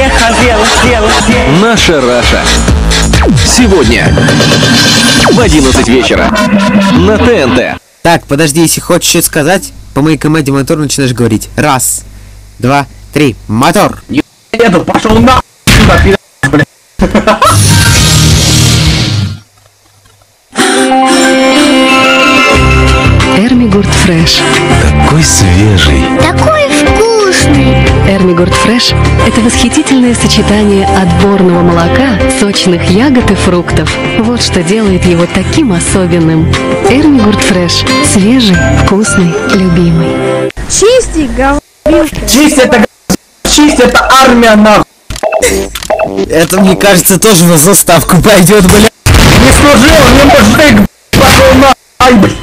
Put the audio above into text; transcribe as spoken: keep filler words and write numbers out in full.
Наша Раша. Сегодня в одиннадцать вечера на ТНТ. Так, подожди, если хочешь что-то сказать, по моей команде мотор начинаешь говорить. Раз, два, три, мотор. Еду, пошел на блядь. Эрмигурт Фреш. Такой свежий. Такой вкусный. Эрмигурт Фреш – это восхитительное сочетание отборного молока, сочных ягод и фруктов. Вот что делает его таким особенным. Эрмигурт Фреш – свежий, вкусный, любимый. Чисти, говнюк. Чисть это г... Чисть это армия нахуй. Это, мне кажется, тоже на заставку пойдет, блядь. Не служил, не мужик, пошел на. Ай, блядь.